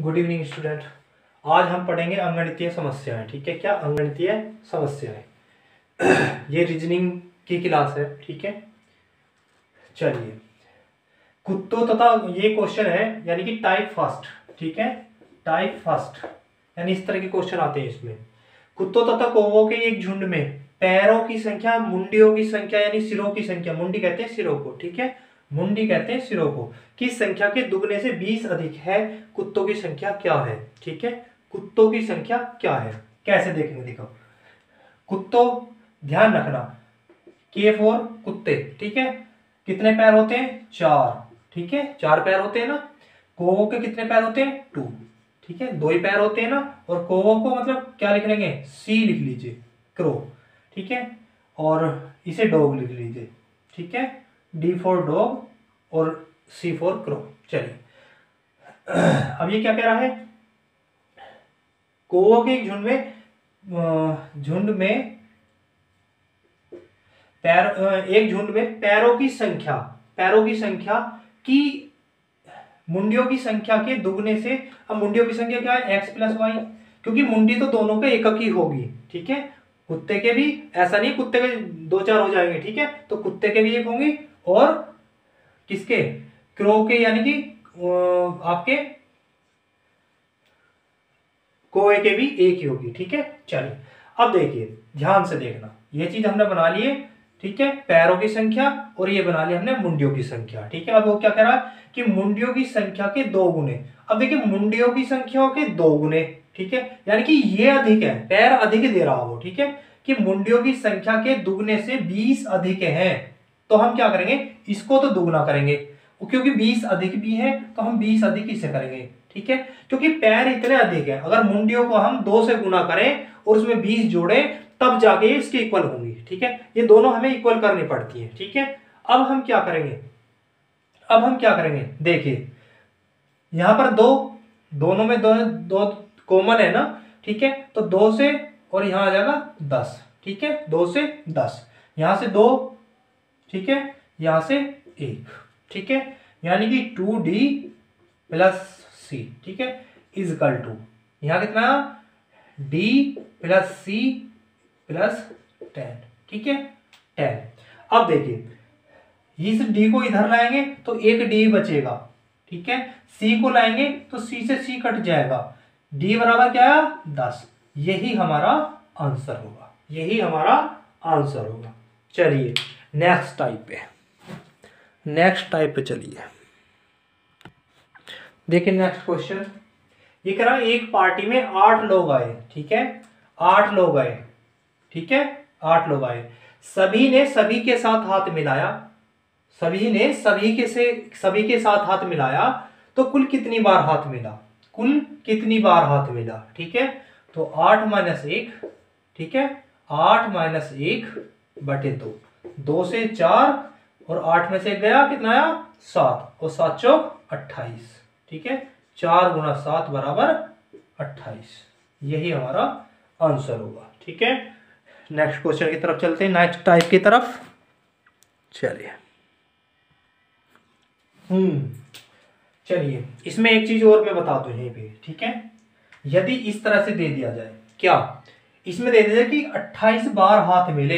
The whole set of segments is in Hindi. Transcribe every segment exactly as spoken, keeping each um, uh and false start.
Good evening student. आज हम पढ़ेंगे अंगणितीय समस्याएं। ठीक है, क्या अंगणितीय समस्याएं। ये रीजनिंग की क्लास है। ठीक है, चलिए। कुत्तों तथा ये क्वेश्चन है यानी कि टाइप फर्स्ट। ठीक है, टाइप फर्स्ट यानी इस तरह के क्वेश्चन आते हैं इसमें। कुत्तों तथा कौवों के एक झुंड में पैरों की संख्या, मुंडियों की संख्या यानी सिरों की संख्या, मुंडी कहते हैं सिरों को, ठीक है, मुंडी कहते हैं सिरों को, की संख्या के दुगने से बीस अधिक है। कुत्तों की संख्या क्या है? ठीक है, कुत्तों की संख्या क्या है, कैसे देखेंगे, देखो। कुत्तों, ध्यान रखना, के फॉर कुत्ते। ठीक है, कितने पैर होते हैं? चार। ठीक है, चार पैर होते हैं ना। कौवों के कितने पैर होते हैं? टू। ठीक है, दो ही पैर होते हैं ना। और कौवों को मतलब क्या लिख लेंगे? सी लिख लीजिए, क्रो। ठीक है, और इसे डॉग लिख लीजिए। ठीक है, डी फॉर डॉग और सी फॉर क्रो। चलिए, अब ये क्या कह रहा है? कौवों के एक झुंड में झुंड में पैर एक झुंड में पैरों की संख्या, पैरों की संख्या की मुंडियों की संख्या के दुगने से। अब मुंडियों की संख्या क्या है? एक्स प्लस वाई, क्योंकि मुंडी तो दोनों के एकक ही होगी। ठीक है, कुत्ते के भी ऐसा नहीं कुत्ते के दो चार हो जाएंगे। ठीक है, तो कुत्ते के भी एक होंगी और किसके? क्रो के, यानी कि आपके कोए के भी एक ही होगी। ठीक है, चलिए अब देखिए, ध्यान से देखना, ये चीज हमने बना ली है। ठीक है, पैरों की संख्या और ये बना ली हमने मुंडियों की संख्या। ठीक है, अब वो क्या कह रहा है कि मुंडियों की संख्या के दो गुने। अब देखिए, मुंडियों की संख्या के दो गुने, ठीक है, यानी कि ये अधिक है, पैर अधिक दे रहा हो। ठीक है, कि मुंडियों की संख्या के दुगने से बीस अधिक है, तो हम क्या करेंगे? इसको तो दुगना करेंगे, क्योंकि बीस अधिक भी है तो हम बीस अधिक इसे करेंगे। ठीक है, क्योंकि पैर इतने अधिक है, अगर मुंडियों को हम दो से गुना करें और उसमें बीस जोड़े तब जाके इसके इक्वल होंगी। ठीक है, ये दोनों हमें इक्वल करनी पड़ती है। ठीक है, अब हम क्या करेंगे? अब हम क्या करेंगे? देखिए, यहां पर दो, दोनों में दो दो कॉमन है ना। ठीक है, तो दो से और यहां आ जाएगा दस। ठीक है, दो से दस, यहां से दो, ठीक है, यहां से एक। ठीक है, यानी कि टू डी प्लस सी, ठीक है, इजकल टू, यहां कितना? D plus C plus ten. ठीक है, टेन। अब देखिए, इस डी को इधर लाएंगे तो एक डी बचेगा। ठीक है, सी को लाएंगे तो सी से सी कट जाएगा, डी बराबर क्या है? दस। यही हमारा आंसर होगा, यही हमारा आंसर होगा। चलिए नेक्स्ट टाइप पे, नेक्स्ट टाइप पे चलिए, देखिए नेक्स्ट क्वेश्चन। ये कह रहा है एक पार्टी में आठ लोग आए। ठीक है, आठ लोग आए। ठीक है, आठ लोग आए, सभी ने सभी के साथ हाथ मिलाया, सभी ने सभी के से सभी के साथ हाथ मिलाया, तो कुल कितनी बार हाथ मिला? कुल कितनी बार हाथ मिला? ठीक है, तो आठ माइनस एक, ठीक है, आठ माइनस एक बटे दो, दो से चार और आठ में से गया कितना आया? सात, और सात चौक अट्ठाईस। ठीक है, चार गुना सात बराबर अट्ठाईस, यही हमारा आंसर होगा। ठीक है, नेक्स्ट क्वेश्चन की तरफ चलते हैं, नेक्स्ट टाइप की तरफ। चलिए, हम्म चलिए, इसमें एक चीज और मैं बता दूं यहीं पे। ठीक है, यदि इस तरह से दे दिया जाए, क्या इसमें दे दिया जाए कि अट्ठाईस बार हाथ मिले,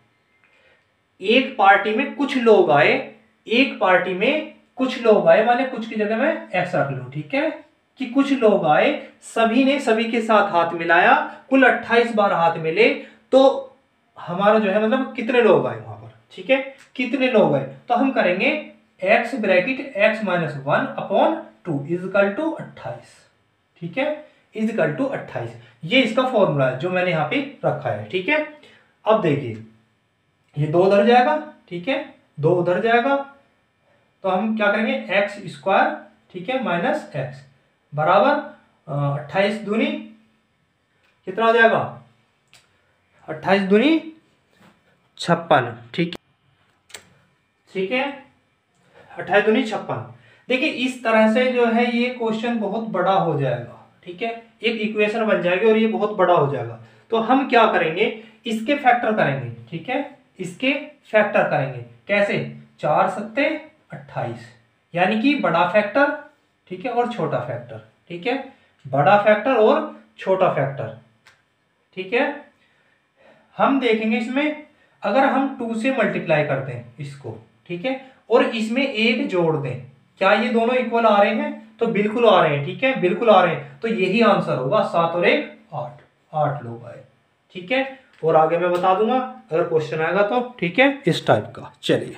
एक पार्टी में कुछ लोग आए, एक पार्टी में कुछ लोग आए, माने कुछ की जगह में एक्स रख लो। ठीक है, कि कुछ लोग आए, सभी ने सभी के साथ हाथ मिलाया, कुल अट्ठाईस बार हाथ मिले, तो हमारा जो है मतलब कितने लोग आए वहां पर? ठीक है, कितने लोग आए, तो हम करेंगे X bracket X minus one upon two is equal to अट्ठाईस। ठीक है, इजकल टू अट्ठाईस, ये इसका फॉर्मूला है जो मैंने यहां पे रखा है। ठीक है, अब देखिए, ये दो उधर जाएगा, ठीक है, दो उधर जाएगा, तो हम क्या करेंगे? एक्स स्क्वायर, ठीक है, माइनस एक्स बराबर अट्ठाईस दूनी कितना हो जाएगा? अट्ठाईस दूनी छप्पन। ठीक ठीक है, अट्ठाईस दूनी छप्पन। देखिए, इस तरह से जो है ये क्वेश्चन बहुत बड़ा हो जाएगा। ठीक है, एक इक्वेशन बन जाएगी और ये बहुत बड़ा हो जाएगा। तो हम क्या करेंगे? इसके फैक्टर करेंगे। ठीक है, इसके फैक्टर करेंगे। कैसे? चार सत्ते अट्ठाईस, यानी कि बड़ा फैक्टर, ठीक है, और छोटा फैक्टर, ठीक है, बड़ा फैक्टर और छोटा फैक्टर। ठीक है, हम देखेंगे इसमें अगर हम टू से मल्टीप्लाई करते हैं इसको, ठीक है, और इसमें एक जोड़ दें, क्या ये दोनों इक्वल आ रहे हैं? तो बिल्कुल आ रहे हैं। ठीक है, बिल्कुल आ रहे हैं, तो यही आंसर होगा, सात और एक आठ, आठ लोग आए। ठीक है, और आगे मैं बता दूंगा अगर क्वेश्चन आएगा तो। ठीक है, इस टाइप का। चलिए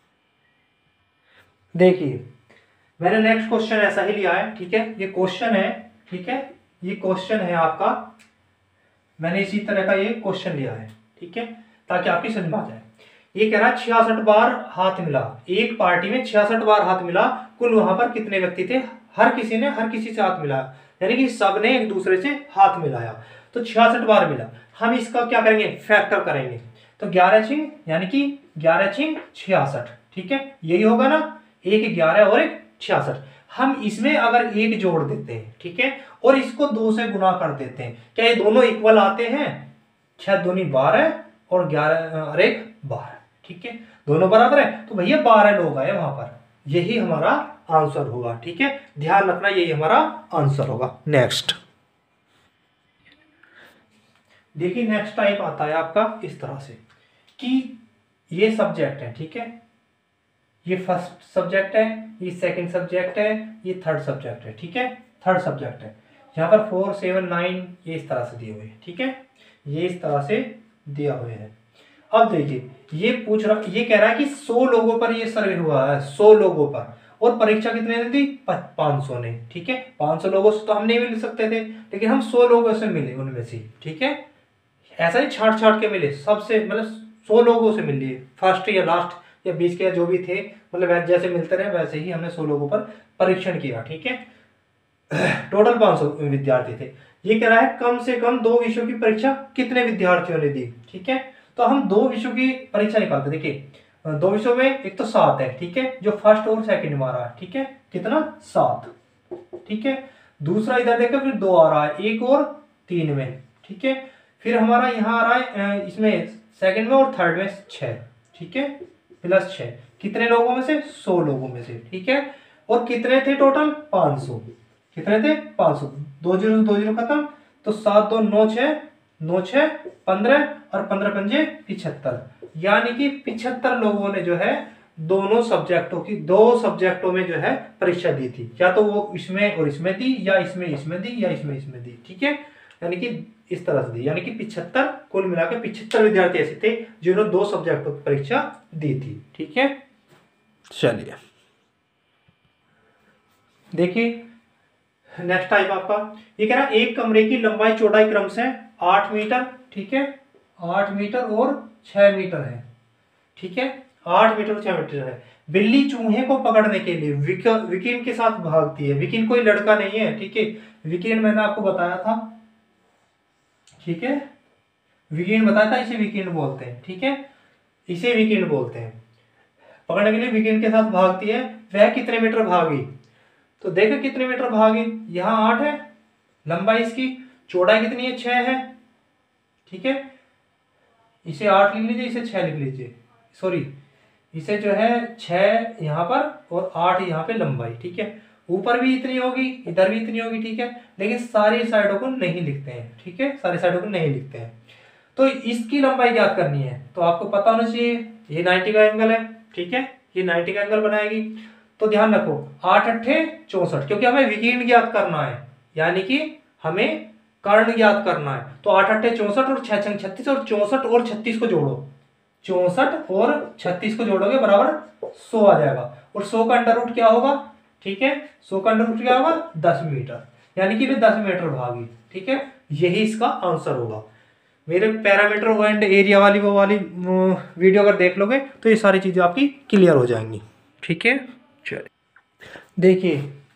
देखिए, मैंने नेक्स्ट क्वेश्चन ऐसा ही लिया है। ठीक है, ये क्वेश्चन है, ठीक है, ये क्वेश्चन है आपका, मैंने इसी तरह का ये क्वेश्चन लिया है। ठीक है, ताकि आपकी समझ में आ जाए। ये कह रहा है छियासठ बार हाथ मिला, एक पार्टी में छियासठ बार हाथ मिला, कुल वहां पर कितने व्यक्ति थे? हर किसी ने हर किसी से हाथ मिलाया, यानी कि सबने एक दूसरे से हाथ मिलाया, तो छियासठ बार मिला। हम इसका क्या करेंगे? फैक्टर करेंगे। तो ग्यारह छिंग यानी कि ग्यारह छिंग छियासठ। ठीक है, यही होगा ना, एक ग्यारह और एक छियासठ। हम इसमें अगर एक जोड़ देते हैं, ठीक है, और इसको दो से गुना कर देते हैं, क्या ये दोनों इक्वल आते हैं? छह दूनी बारह और ग्यारह और एक बारह। ठीक है, दोनों बराबर है, तो भैया बारह लोग आए वहां पर, यही हमारा आंसर होगा। ठीक है, ध्यान रखना, यही हमारा आंसर होगा। नेक्स्ट देखिए, नेक्स्ट टाइप आता है आपका इस तरह से कि ये सब्जेक्ट है, ठीक है, ये फर्स्ट सब्जेक्ट है, ये सेकंड सब्जेक्ट है, ये थर्ड सब्जेक्ट है। ठीक है, थर्ड सब्जेक्ट है, यहाँ पर फोर सेवन नाइन ये इस तरह से दिए हुए हैं। ठीक है, ये इस तरह से दिया हुए है। अब देखिए, ये पूछ रहा, ये कह रहा है कि सौ लोगों पर ये सर्वे हुआ है, सौ लोगों पर, और परीक्षा कितने ने दी? पाँच सौ ने। ठीक है, पाँच सौ लोगों से तो हम नहीं मिल सकते थे, लेकिन हम सौ लोगों से मिले उनमें से। ठीक है, ऐसा ही छाट छाट के मिले, सबसे मतलब सौ लोगों से मिल लिए, फर्स्ट या लास्ट या बीच के या जो भी थे, मतलब जैसे मिलते रहे वैसे ही हमने सौ लोगों पर परीक्षण किया। ठीक है, टोटल पाँच सौ विद्यार्थी थे। ये कह रहा है कम से कम दो विषयों की परीक्षा कितने विद्यार्थियों ने दी? ठीक है, तो हम दो विषयों की परीक्षा निकालते। देखिए, दो विषयों में एक तो सात है, ठीक है, जो फर्स्ट और सेकंड में आ रहा है। ठीक है, कितना? सात। ठीक है, दूसरा इधर देखो फिर दो आ रहा है, एक और तीन में। ठीक है, फिर हमारा यहाँ आ रहा है इसमें सेकंड में और थर्ड में छः। ठीक है, प्लस छः, कितने लोगों में से? सौ लोगों में से। ठीक है, और कितने थे टोटल? पाँच सौ। कितने थे? पाँच सौ। दो जीरो दो जीरो खत्म, तो सात दो नौ छः, नौ छः पंद्रह, और पंद्रह पंजे पिछहत्तर, यानी कि पिछहत्तर लोगों ने जो है दोनों सब्जेक्टों की, दो सब्जेक्टों में जो है परीक्षा दी थी, या तो वो इसमें और इसमें दी, या इसमें इसमें दी, या इसमें इसमें दी। ठीक है, यानी कि इस तरह से दी, यानी कि पिछहत्तर, कुल मिलाकर पिछहत्तर विद्यार्थी ऐसे थे जिन्होंने दो सब्जेक्टों की परीक्षा दी थी। ठीक है, चलिए देखिए, नेक्स्ट टाइप आपका ये कह रहा है एक कमरे की लंबाई चौड़ाई क्रम से आठ मीटर। ठीक है, आठ मीटर और छह मीटर है। ठीक है, आठ मीटर और छह मीटर है। बिल्ली चूहे को पकड़ने के लिए विकीन के साथ भागती है। विकीन कोई लड़का नहीं है। ठीक है, विकीन मैंने आपको बताया था। ठीक है, विकीन बताया था, इसे विकीन बोलते हैं। ठीक है, इसे विकीन बोलते हैं। पकड़ने के लिए विकीन के साथ भागती है। वह कितने मीटर भागी? तो देखो कितने मीटर भागी, यहाँ आठ है लंबाई इसकी, चौड़ाई कितनी है? छह है। ठीक है, इसे आठ लिख लीजिए, इसे छह लिख लीजिए, सॉरी इसे जो है छह यहाँ पर और आठ यहाँ पे लंबाई। ठीक है, ऊपर भी इतनी होगी, इधर भी इतनी होगी। ठीक है, लेकिन सारी साइडों को नहीं लिखते हैं। ठीक है, सारी साइडों को नहीं लिखते हैं। तो इसकी लंबाई ज्ञात करनी है, तो आपको पता होना चाहिए ये नाइन्टी का एंगल है। ठीक है, ये नाइन्टी का एंगल बनाएगी। तो ध्यान रखो, आठ अट्ठे चौसठ, क्योंकि हमें विकीर्ण ज्ञात करना है, यानी कि हमें कर्ण ज्ञात करना है। तो आठ अट्ठे चौसठ और छह छंग छत्तीस, और चौसठ और छत्तीस को जोड़ो, चौसठ और छत्तीस को जोड़ोगे बराबर सौ आ जाएगा। और सौ का अंडर रूट क्या होगा? ठीक है, सौ का अंडर रूट क्या होगा? दस मीटर, यानी कि वे दस मीटर भागी। ठीक है, यही इसका आंसर होगा। मेरे पैरामीटर एंड एरिया वाली वो वाली वीडियो अगर देख लोगे तो ये सारी चीजें आपकी क्लियर हो जाएंगी। ठीक है, चलिए देखिए,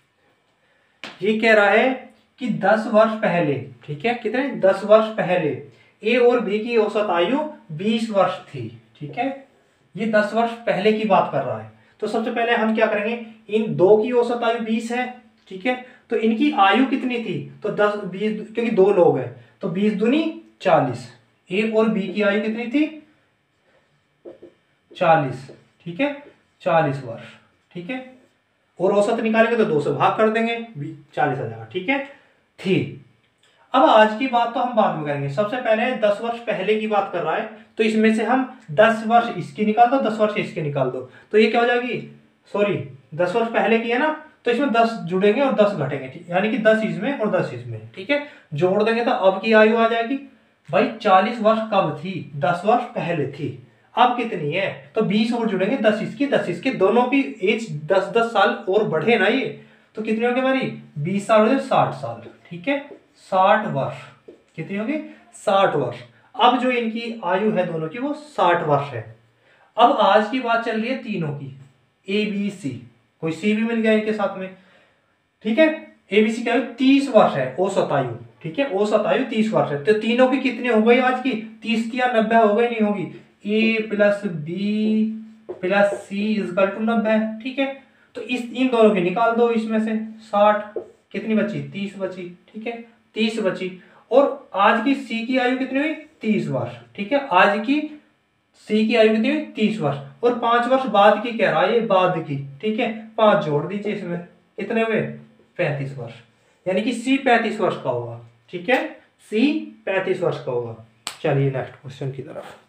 ये कह रहा है कि दस वर्ष पहले, ठीक है, कितने? दस वर्ष पहले ए और बी की औसत आयु बीस वर्ष थी। ठीक है, ये दस वर्ष पहले की बात कर रहा है। तो सबसे पहले हम क्या करेंगे, इन दो की औसत आयु बीस है। ठीक है, तो इनकी आयु कितनी थी? तो दस बीस, क्योंकि दो लोग हैं तो बीस दूनी चालीस। ए और बी की आयु कितनी थी? चालीस। ठीक है, चालीस वर्ष। ठीक है, और औसत निकालेंगे तो दो से भाग कर देंगे, चालीस आ जाएगा। ठीक है, थी। अब आज की बात तो हम बाद में करेंगे, सबसे पहले दस वर्ष पहले की बात कर रहा है, तो इसमें से हम दस वर्ष इसकी निकाल दो, दस वर्ष इसके निकाल दो, तो ये क्या हो जाएगी, सॉरी दस वर्ष पहले की है ना, तो इसमें दस जुड़ेंगे और दस घटेंगे, यानी कि दस इसमें और दस इसमें। ठीक है, जोड़ देंगे तो अब की आयु आ जाएगी भाई चालीस वर्ष कब थी, दस वर्ष पहले थी। अब कितनी है, तो बीस और जुड़ेंगे, दस इसकी दस इसकी, दोनों की एज दस दस साल और बढ़े ना ये, तो कितनी होगी हमारी, बीस साल हो साठ साल। ठीक है, साठ वर्ष, कितनी होगी, साठ वर्ष। अब जो इनकी आयु है दोनों की वो साठ वर्ष है। अब आज की बात चल रही है तीनों की, ए बी सी, कोई सी भी मिल गया इनके साथ में। ठीक है, ए बी सी क्या है, तीस वर्ष है औसत आयु। ठीक है, औसत आयु तीस वर्ष है, तो तीनों की कितनी हो गई आज की, तीस की या नब्बे हो गई, नहीं होगी, A plus B plus C is equal to नब्बे। ठीक है, तो इस इन दोनों की निकाल दो, इसमें से साठ, कितनी बची, तीस बची। ठीक है, तीस बची, और आज की सी की आयु कितनी हुई, तीस वर्ष। ठीक है, आज की सी की आयु कितनी हुई, तीस वर्ष, और पांच वर्ष बाद की कह रहा है ये, बाद की। ठीक है, पांच जोड़ दीजिए इसमें, कितने हुए, पैंतीस वर्ष, यानी कि सी पैंतीस वर्ष का होगा। ठीक है, सी पैंतीस वर्ष का होगा। चलिए नेक्स्ट क्वेश्चन की तरफ।